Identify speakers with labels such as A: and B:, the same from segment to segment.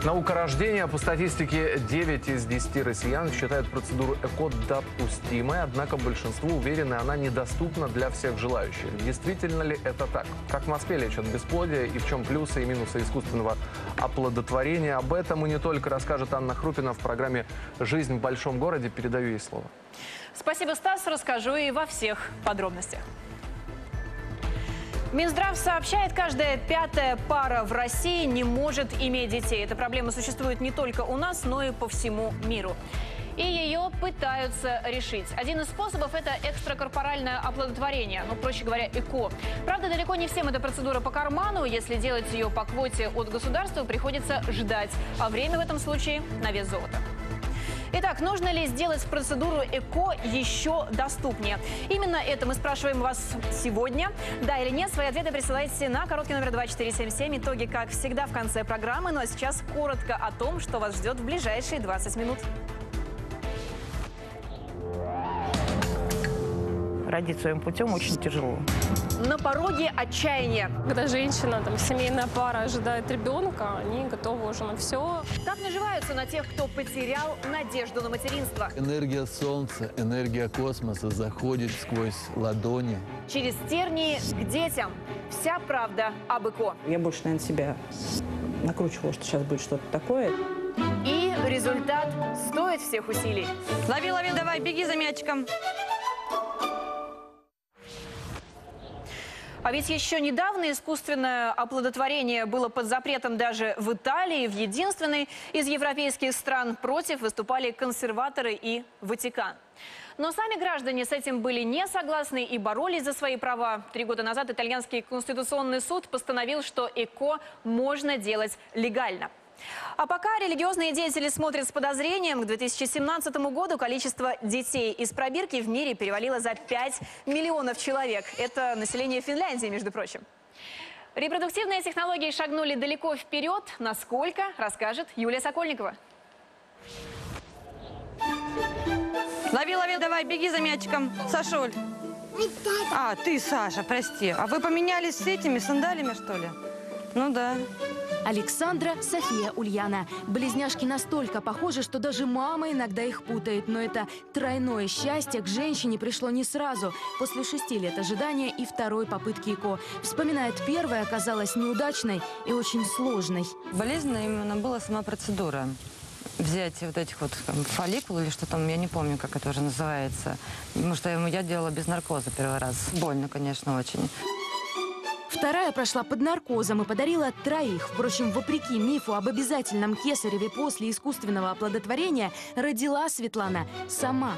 A: Наука рождения. По статистике, 9 из 10 россиян считают процедуру ЭКО допустимой, однако большинству уверены, она недоступна для всех желающих. Действительно ли это так? Как в Москве лечат бесплодие и в чем плюсы и минусы искусственного оплодотворения? Об этом и не только расскажет Анна Хрупина в программе «Жизнь в большом городе». Передаю ей слово.
B: Спасибо, Стас. Расскажу и во всех подробностях. Минздрав сообщает, каждая пятая пара в России не может иметь детей. Эта проблема существует не только у нас, но и по всему миру. И ее пытаются решить. Один из способов – это экстракорпоральное оплодотворение, ну, проще говоря, ЭКО. Правда, далеко не всем эта процедура по карману. Если делать ее по квоте от государства, приходится ждать. А время в этом случае на вес золота. Итак, нужно ли сделать процедуру ЭКО еще доступнее? Именно это мы спрашиваем вас сегодня. Да или нет, свои ответы присылайте на короткий номер 2477. Итоги, как всегда, в конце программы. Ну а сейчас коротко о том, что вас ждет в ближайшие 20 минут.
C: Родить своим путем очень тяжело.
B: На пороге отчаяния.
D: Когда женщина, семейная пара ожидает ребенка, они готовы уже на все.
B: Как наживаются на тех, кто потерял надежду на материнство?
E: Энергия Солнца, энергия космоса заходит сквозь ладони.
B: Через тернии к детям. Вся правда об ЭКО.
C: Я больше, наверное, себя накручивала, что сейчас будет что-то такое.
B: И результат стоит всех усилий.
F: Лови, лови, давай, беги за мячиком.
B: А ведь еще недавно искусственное оплодотворение было под запретом даже в Италии. В единственной из европейских стран против выступали консерваторы и Ватикан. Но сами граждане с этим были не согласны и боролись за свои права. 3 года назад итальянский конституционный суд постановил, что ЭКО можно делать легально. А пока религиозные деятели смотрят с подозрением, к 2017 году количество детей из пробирки в мире перевалило за 5 миллионов человек. Это население Финляндии, между прочим. Репродуктивные технологии шагнули далеко вперед. Насколько, расскажет Юлия Сокольникова.
F: Лови, лови, давай, беги за мячиком. Сашуль. А, ты, Саша, прости. А вы поменялись с этими сандалями, что ли? Ну да.
G: Александра, София, Ульяна. Близняшки настолько похожи, что даже мама иногда их путает. Но это тройное счастье к женщине пришло не сразу. После 6 лет ожидания и второй попытки ЭКО. Вспоминает, первая оказалась неудачной и очень сложной.
F: Болезненная именно была сама процедура. Взять вот этих вот фолликул или что там, я не помню, как это уже называется. Потому что я делала без наркоза первый раз. Больно, конечно, очень.
G: Вторая прошла под наркозом и подарила 3. Впрочем, вопреки мифу об обязательном кесареве после искусственного оплодотворения, родила Светлана сама.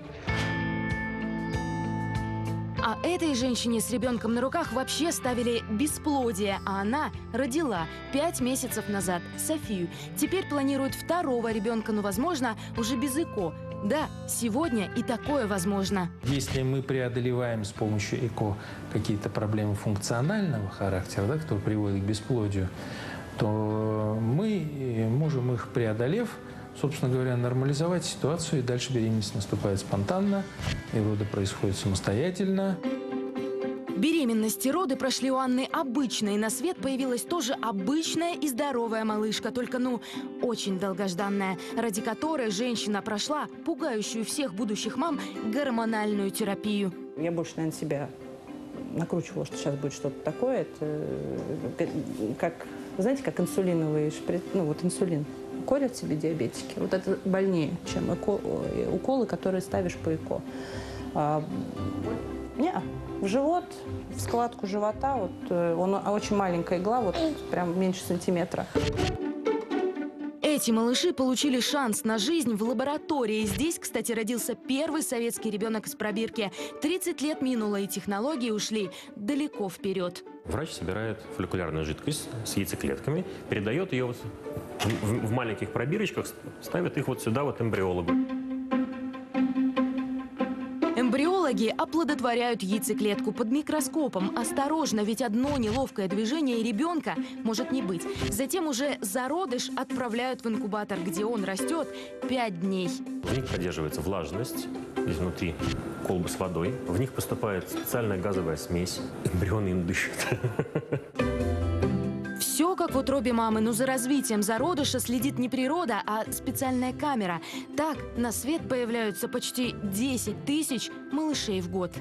G: А этой женщине с ребенком на руках вообще ставили бесплодие, а она родила 5 месяцев назад Софию. Теперь планирует 2-го ребенка, но, возможно, уже без ЭКО. Да, сегодня и такое возможно.
H: Если мы преодолеваем с помощью ЭКО какие-то проблемы функционального характера, да, которые приводят к бесплодию, то мы можем их, преодолев, собственно говоря, нормализовать ситуацию, и дальше беременность наступает спонтанно, и роды происходят самостоятельно.
G: Беременность и роды прошли у Анны обычно, и на свет появилась тоже обычная и здоровая малышка, только, очень долгожданная, ради которой женщина прошла пугающую всех будущих мам гормональную терапию.
C: Я больше, наверное, себя накручивала, что сейчас будет что-то такое. Это как, знаете, как инсулиновый шприц, инсулин колят себе диабетики. Вот это больнее, чем уколы, которые ставишь по ЭКО. В живот, в складку живота, очень маленькая игла, прям меньше сантиметра.
G: Эти малыши получили шанс на жизнь в лаборатории. Здесь, кстати, родился первый советский ребенок из пробирки. 30 лет минуло, и технологии ушли далеко вперед.
I: Врач собирает фолликулярную жидкость с яйцеклетками, передает ее в маленьких пробирочках, ставит их сюда эмбриологу.
G: Эмбриологи оплодотворяют яйцеклетку под микроскопом. Осторожно, ведь одно неловкое движение, и ребенка может не быть. Затем уже зародыш отправляют в инкубатор, где он растет 5 дней.
I: В них поддерживается влажность, здесь внутри колбы с водой. В них поступает специальная газовая смесь. Эмбрионы им дышат.
G: Все как в утробе мамы, но за развитием зародыша следит не природа, а специальная камера. Так на свет появляются почти 10 тысяч малышей в год.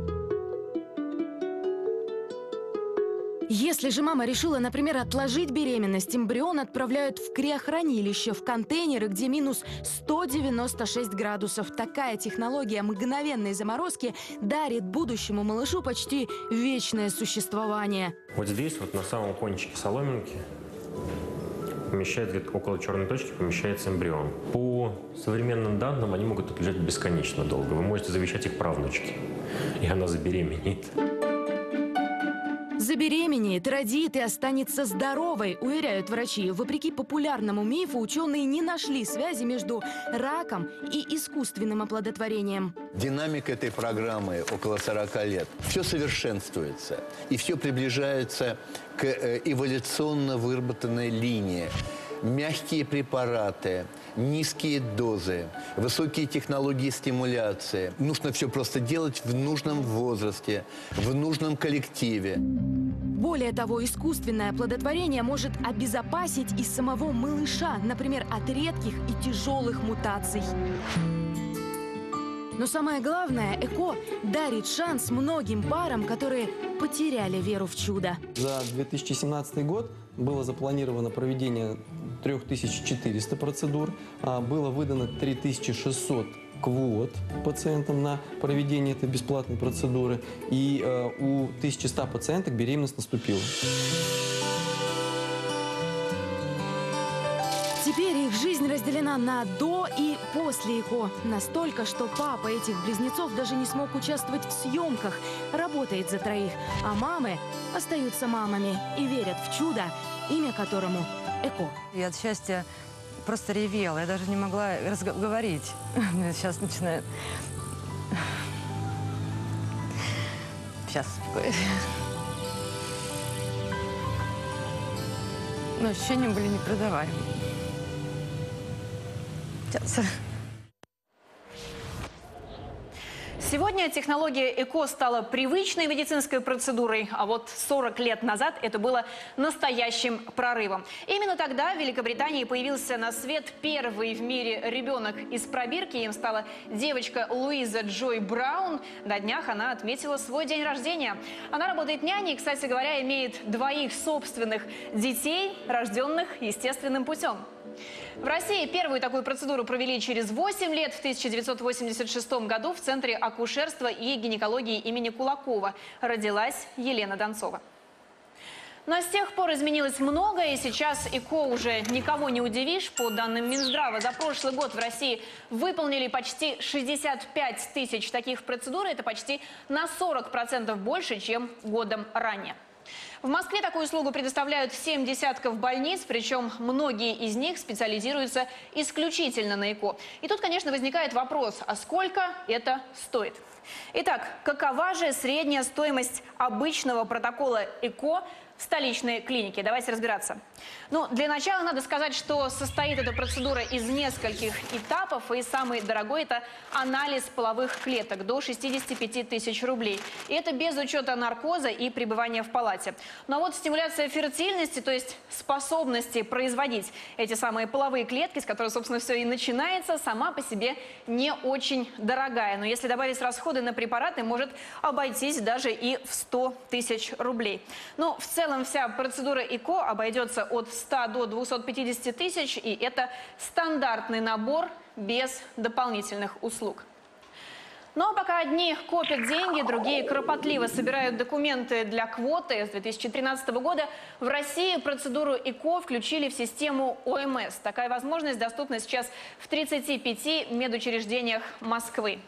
G: Если же мама решила, например, отложить беременность, эмбрион отправляют в криохранилище, в контейнеры, где минус 196 градусов. Такая технология мгновенной заморозки дарит будущему малышу почти вечное существование.
I: Вот здесь, вот на самом кончике соломинки, помещается где-то около черной точки, помещается эмбрион. По современным данным, они могут лежать бесконечно долго. Вы можете завещать их правнучке, и она забеременеет.
G: Забеременеет, родит и останется здоровой, уверяют врачи. Вопреки популярному мифу, ученые не нашли связи между раком и искусственным оплодотворением.
J: Динамика этой программы около 40 лет. Все совершенствуется, и все приближается к эволюционно выработанной линии. Мягкие препараты, низкие дозы, высокие технологии стимуляции. Нужно все просто делать в нужном возрасте, в нужном коллективе.
G: Более того, искусственное оплодотворение может обезопасить и самого малыша, например, от редких и тяжелых мутаций. Но самое главное, ЭКО дарит шанс многим парам, которые потеряли веру в чудо.
K: За 2017 год было запланировано проведение 3400 процедур, было выдано 3600 квот пациентам на проведение этой бесплатной процедуры, и у 1100 пациенток беременность наступила.
G: Теперь их жизнь разделена на до и после ЭКО. Настолько, что папа этих близнецов даже не смог участвовать в съемках. Работает за троих. А мамы остаются мамами и верят в чудо, имя которому ЭКО.
F: Я от счастья просто ревела. Я даже не могла говорить. Сейчас начинает... Сейчас, успокоюсь. Но ощущения были непередаваемые. Сейчас.
B: Сегодня технология ЭКО стала привычной медицинской процедурой, а вот 40 лет назад это было настоящим прорывом. Именно тогда в Великобритании появился на свет первый в мире ребенок из пробирки. Им стала девочка Луиза Джой Браун. На днях она отметила свой день рождения. Она работает няней, кстати говоря, имеет двоих собственных детей, рожденных естественным путем. В России первую такую процедуру провели через 8 лет, в 1986 году в Центре акушерства и гинекологии имени Кулакова. Родилась Елена Донцова. Но с тех пор изменилось многое, и сейчас ЭКО уже никого не удивишь. По данным Минздрава, за прошлый год в России выполнили почти 65 тысяч таких процедур. Это почти на 40% больше, чем годом ранее. В Москве такую услугу предоставляют 7 десятков больниц, причем многие из них специализируются исключительно на ЭКО. И тут, конечно, возникает вопрос, а сколько это стоит? Итак, какова же средняя стоимость обычного протокола ЭКО в столичной клинике? Давайте разбираться. Ну, для начала надо сказать, что состоит эта процедура из нескольких этапов, и самый дорогой – это анализ половых клеток до 65 тысяч рублей. И это без учета наркоза и пребывания в палате. Но вот стимуляция фертильности, то есть способности производить эти самые половые клетки, с которой, собственно, все и начинается, сама по себе не очень дорогая. Но если добавить расходы на препараты, может обойтись даже и в 100 тысяч рублей. Но в целом вся процедура ЭКО обойдется от 100 до 250 тысяч, и это стандартный набор без дополнительных услуг. Но пока одни копят деньги, другие кропотливо собирают документы для квоты, с 2013 года в России процедуру ЭКО включили в систему ОМС. Такая возможность доступна сейчас в 35 медучреждениях Москвы.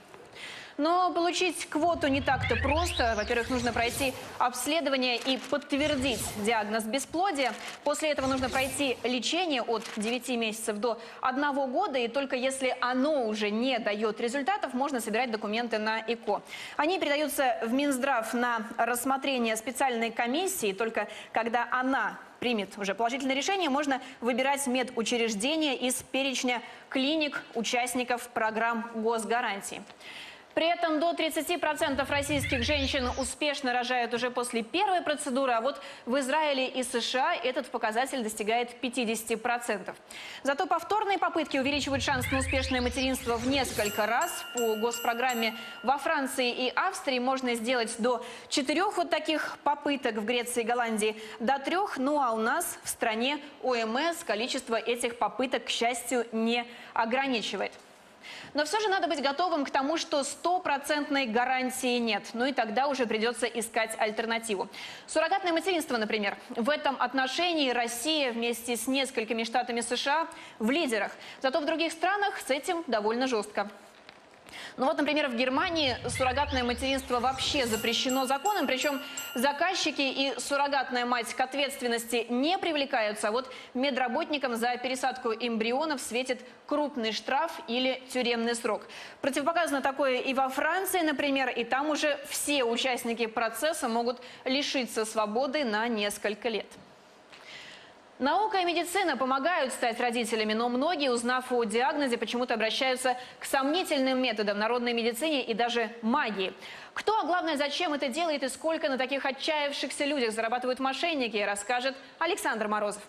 B: Но получить квоту не так-то просто. Во-первых, нужно пройти обследование и подтвердить диагноз бесплодия. После этого нужно пройти лечение от 9 месяцев до 1 года. И только если оно уже не дает результатов, можно собирать документы на ЭКО. Они передаются в Минздрав на рассмотрение специальной комиссии. И только когда она примет уже положительное решение, можно выбирать медучреждения из перечня клиник участников программ госгарантии. При этом до 30% российских женщин успешно рожают уже после первой процедуры, а вот в Израиле и США этот показатель достигает 50%. Зато повторные попытки увеличивают шанс на успешное материнство в несколько раз. По госпрограмме во Франции и Австрии можно сделать до 4 вот таких попыток, в Греции и Голландии до 3, ну а у нас в стране ОМС количество этих попыток, к счастью, не ограничивает. Но все же надо быть готовым к тому, что стопроцентной гарантии нет. Ну и тогда уже придется искать альтернативу. Суррогатное материнство, например. В этом отношении Россия вместе с несколькими штатами США в лидерах. Зато в других странах с этим довольно жестко. Ну вот, например, в Германии суррогатное материнство вообще запрещено законом, причем заказчики и суррогатная мать к ответственности не привлекаются, а вот медработникам за пересадку эмбрионов светит крупный штраф или тюремный срок. Противопоказано такое и во Франции, например, и там уже все участники процесса могут лишиться свободы на несколько лет. Наука и медицина помогают стать родителями, но многие, узнав о диагнозе, почему-то обращаются к сомнительным методам народной медицине и даже магии. Кто, а главное, зачем это делает и сколько на таких отчаявшихся людях зарабатывают мошенники, расскажет Александр Морозов.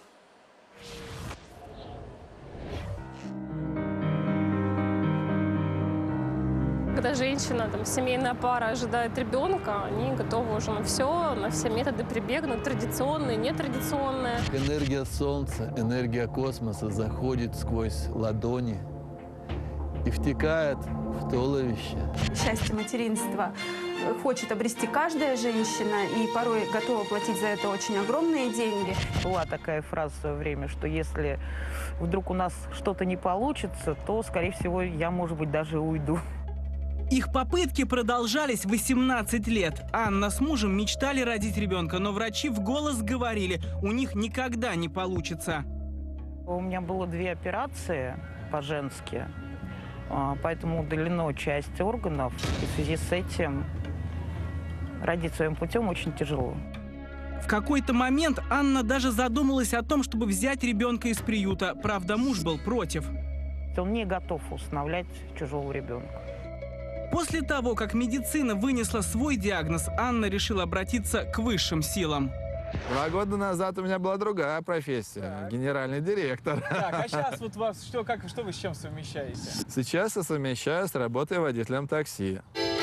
D: Когда женщина, семейная пара ожидает ребенка, они готовы уже на все методы прибегнуть, традиционные, нетрадиционные.
E: Энергия Солнца, энергия космоса заходит сквозь ладони и втекает в туловище.
C: Счастье материнства хочет обрести каждая женщина и порой готова платить за это очень огромные деньги.
L: Была такая фраза в свое время, что если вдруг у нас что-то не получится, то, скорее всего, я, может быть, даже уйду.
M: Их попытки продолжались 18 лет. Анна с мужем мечтали родить ребенка, но врачи в голос говорили, у них никогда не получится.
L: У меня было 2 операции по-женски, поэтому удалено часть органов. И в связи с этим родить своим путем очень тяжело.
M: В какой-то момент Анна даже задумалась о том, чтобы взять ребенка из приюта. Правда, муж был против.
L: Он не готов усыновлять чужого ребенка.
M: После того, как медицина вынесла свой диагноз, Анна решила обратиться к высшим силам.
N: 2 года назад у меня была другая профессия, генеральный директор.
O: Так, а сейчас вот вас что вы с чем совмещаете?
N: Сейчас я совмещаю с работой водителем такси.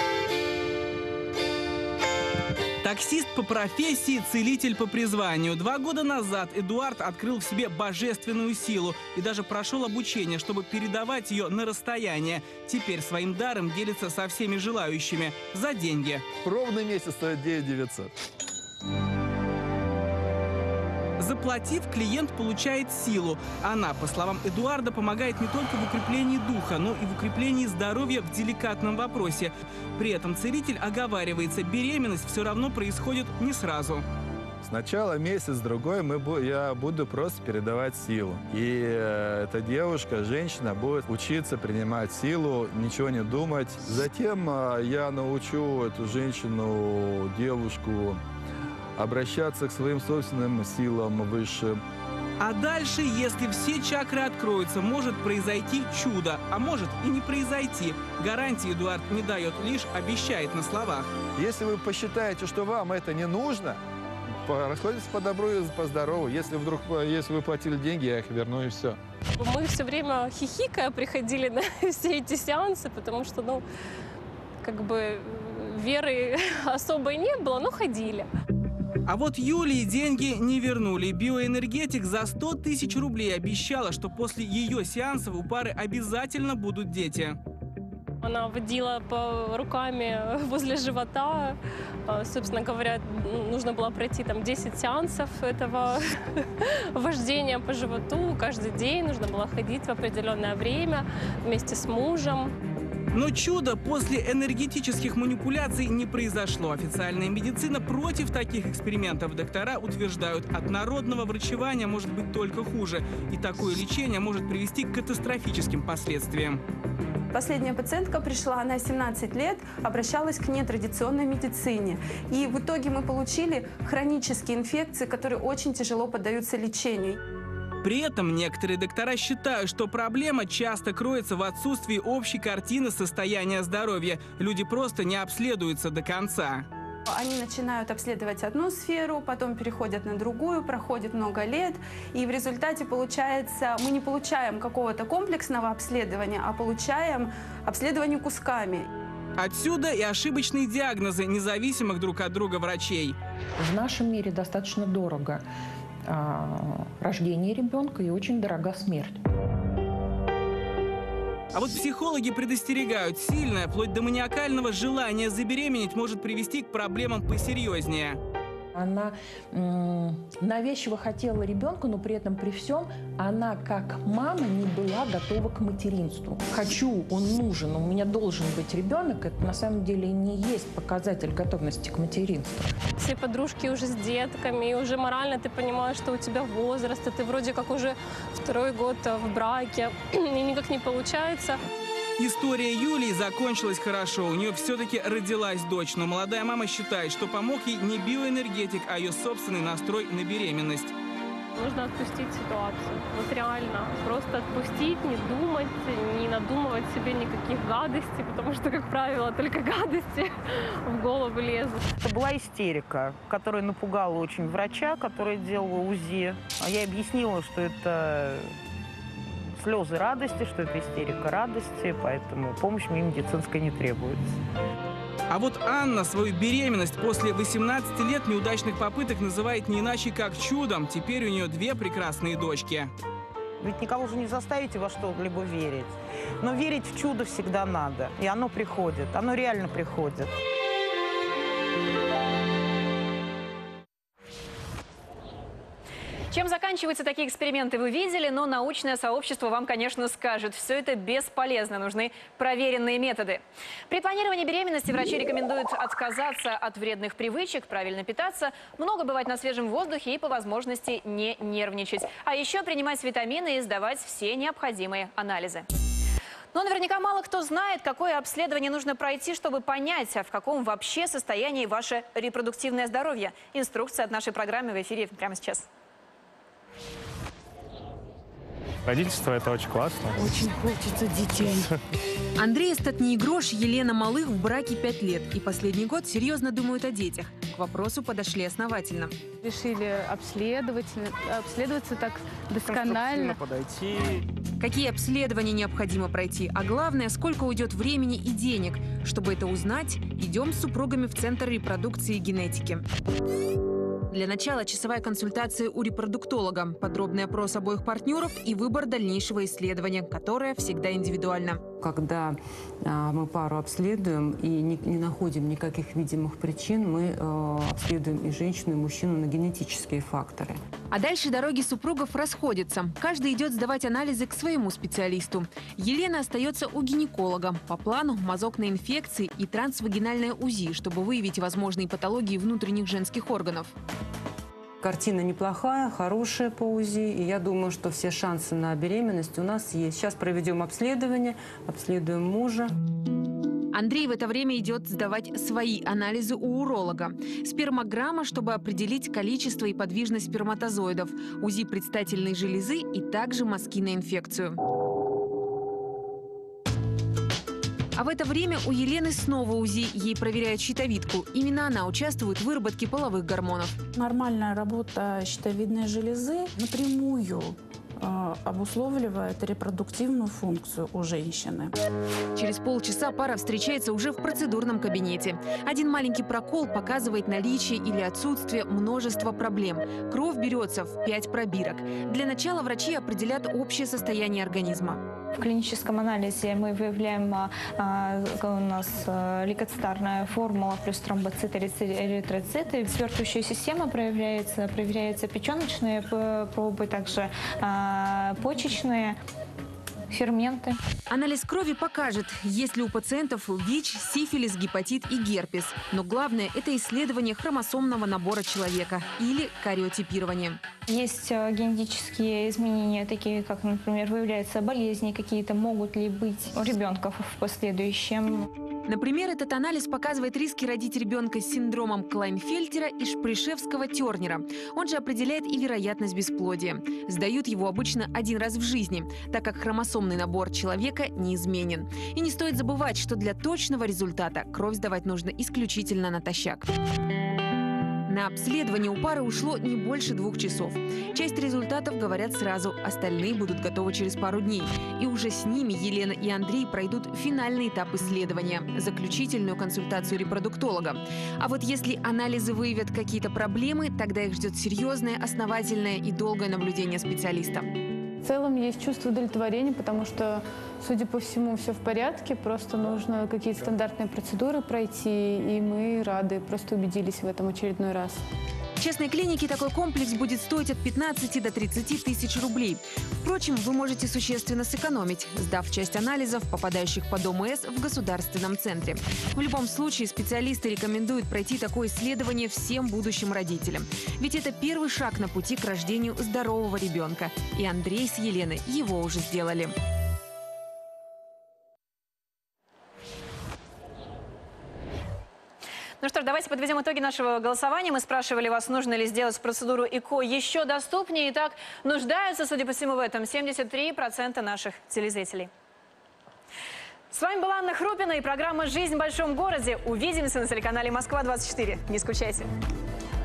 M: Таксист по профессии, целитель по призванию. 2 года назад Эдуард открыл в себе божественную силу и даже прошел обучение, чтобы передавать ее на расстояние. Теперь своим даром делится со всеми желающими за деньги.
N: Ровный месяц стоит 9900.
M: Заплатив, клиент получает силу. Она, по словам Эдуарда, помогает не только в укреплении духа, но и в укреплении здоровья в деликатном вопросе. При этом целитель оговаривается, беременность все равно происходит не сразу.
N: Сначала месяц-другой я буду просто передавать силу. И эта девушка, женщина, будет учиться принимать силу, ничего не думать. Затем я научу эту женщину, девушку, обращаться к своим собственным силам выше.
M: А дальше, если все чакры откроются, может произойти чудо, а может и не произойти. Гарантии Эдуард не дает, лишь обещает на словах.
N: Если вы посчитаете, что вам это не нужно, расходитесь по добру и по здорову. Если вы платили деньги, я их верну, и все.
D: Мы все время хихикая приходили на все эти сеансы, потому что, веры особой не было, но ходили.
M: А вот Юлии деньги не вернули. Биоэнергетик за 100 000 рублей обещала, что после ее сеансов у пары обязательно будут дети.
D: Она водила руками возле живота. Собственно говоря, нужно было пройти 10 сеансов этого вождения по животу. Каждый день нужно было ходить в определенное время вместе с мужем.
M: Но чудо после энергетических манипуляций не произошло. Официальная медицина против таких экспериментов. Доктора утверждают, от народного врачевания может быть только хуже. И такое лечение может привести к катастрофическим последствиям.
C: Последняя пациентка пришла, она 17 лет, обращалась к нетрадиционной медицине. И в итоге мы получили хронические инфекции, которые очень тяжело поддаются лечению.
M: При этом некоторые доктора считают, что проблема часто кроется в отсутствии общей картины состояния здоровья. Люди просто не обследуются до конца.
P: Они начинают обследовать одну сферу, потом переходят на другую, проходит много лет, и в результате получается, мы не получаем какого-то комплексного обследования, а получаем обследование кусками.
M: Отсюда и ошибочные диагнозы независимых друг от друга врачей.
Q: В нашем мире достаточно дорого рождение ребенка и очень дорога смерть.
M: А вот психологи предостерегают, сильное, вплоть до маниакального желания забеременеть может привести к проблемам посерьезнее.
Q: Она навязчиво хотела ребенка, но при этом при всем она как мама не была готова к материнству. Хочу, он нужен, у меня должен быть ребенок, это на самом деле не есть показатель готовности к материнству.
D: Все подружки уже с детками, и уже морально ты понимаешь, что у тебя возраст, и ты вроде как уже второй год в браке, и никак не получается.
M: История Юлии закончилась хорошо. У нее все-таки родилась дочь. Но молодая мама считает, что помог ей не биоэнергетик, а ее собственный настрой на беременность.
D: Нужно отпустить ситуацию. Вот реально. Просто отпустить, не думать, не надумывать себе никаких гадостей, потому что, как правило, только гадости в голову лезут.
L: Это была истерика, которая напугала очень врача, который делал УЗИ. А я объяснила, что это слезы радости, что это истерика радости, поэтому помощь мне медицинская не требуется.
M: А вот Анна свою беременность после 18 лет неудачных попыток называет не иначе как чудом. Теперь у нее 2 прекрасные дочки.
L: Ведь никого же не заставите во что-либо верить. Но верить в чудо всегда надо. И оно приходит, оно реально приходит.
B: Чем заканчиваются такие эксперименты, вы видели, но научное сообщество вам, конечно, скажет, все это бесполезно, нужны проверенные методы. При планировании беременности врачи рекомендуют отказаться от вредных привычек, правильно питаться, много бывать на свежем воздухе и по возможности не нервничать. А еще принимать витамины и сдавать все необходимые анализы. Но наверняка мало кто знает, какое обследование нужно пройти, чтобы понять, в каком вообще состоянии ваше репродуктивное здоровье. Инструкция от нашей программы в эфире прямо сейчас.
R: Родительство – это очень классно.
G: Очень хочется детей. Андрей Статниегрош, Елена Малых в браке 5 лет. И последний год серьезно думают о детях. К вопросу подошли основательно.
S: Решили обследоваться так досконально.
R: Подойти.
G: Какие обследования необходимо пройти, а главное, сколько уйдет времени и денег. Чтобы это узнать, идем с супругами в Центр репродукции и генетики. Для начала часовая консультация у репродуктолога, подробный опрос обоих партнеров и выбор дальнейшего исследования, которое всегда индивидуально.
T: Когда мы пару обследуем и не находим никаких видимых причин, мы обследуем и женщину, и мужчину на генетические факторы.
G: А дальше дороги супругов расходятся. Каждый идет сдавать анализы к своему специалисту. Елена остается у гинеколога. По плану мазокные инфекции и трансвагинальное УЗИ, чтобы выявить возможные патологии внутренних женских органов.
T: Картина неплохая, хорошая по УЗИ, и я думаю, что все шансы на беременность у нас есть. Сейчас проведем обследование, обследуем мужа.
G: Андрей в это время идет сдавать свои анализы у уролога. Спермограмма, чтобы определить количество и подвижность сперматозоидов, УЗИ предстательной железы и также мазки на инфекцию. А в это время у Елены снова УЗИ. Ей проверяют щитовидку. Именно она участвует в выработке половых гормонов.
P: Нормальная работа щитовидной железы напрямую обусловливает репродуктивную функцию у женщины.
G: Через полчаса пара встречается уже в процедурном кабинете. Один маленький прокол показывает наличие или отсутствие множества проблем. Кровь берется в 5 пробирок. Для начала врачи определят общее состояние организма.
U: В клиническом анализе мы выявляем у нас лейкоцитарная формула плюс тромбоциты, эритроциты. Свертывающая система проверяются печеночные пробы, также почечные, ферменты.
G: Анализ крови покажет, есть ли у пациентов ВИЧ, сифилис, гепатит и герпес. Но главное – это исследование хромосомного набора человека или кариотипирование.
U: Есть генетические изменения, такие как, например, выявляются болезни какие-то, могут ли быть у ребенка в последующем.
G: Например, этот анализ показывает риски родить ребенка с синдромом Клайнфельтера и Шпришевского-Тернера. Он же определяет и вероятность бесплодия. Сдают его обычно один раз в жизни, так как хромосомный набор человека неизменен. И не стоит забывать, что для точного результата кровь сдавать нужно исключительно натощак. На обследование у пары ушло не больше 2 часов. Часть результатов говорят сразу, остальные будут готовы через пару дней. И уже с ними Елена и Андрей пройдут финальный этап исследования – заключительную консультацию репродуктолога. А вот если анализы выявят какие-то проблемы, тогда их ждет серьезное, основательное и долгое наблюдение специалиста.
S: В целом есть чувство удовлетворения, потому что, судя по всему, все в порядке. Просто нужно какие-то стандартные процедуры пройти, и мы рады, просто убедились в этом очередной раз.
G: В частной клинике такой комплекс будет стоить от 15 до 30 тысяч рублей. Впрочем, вы можете существенно сэкономить, сдав часть анализов, попадающих под ОМС, в государственном центре. В любом случае, специалисты рекомендуют пройти такое исследование всем будущим родителям. Ведь это первый шаг на пути к рождению здорового ребенка. И Андрей с Еленой его уже сделали.
B: Ну что ж, давайте подведем итоги нашего голосования. Мы спрашивали вас, нужно ли сделать процедуру ЭКО еще доступнее. Итак, нуждаются, судя по всему, в этом 73% наших телезрителей. С вами была Анна Хрупина и программа «Жизнь в большом городе». Увидимся на телеканале Москва-24. Не скучайте.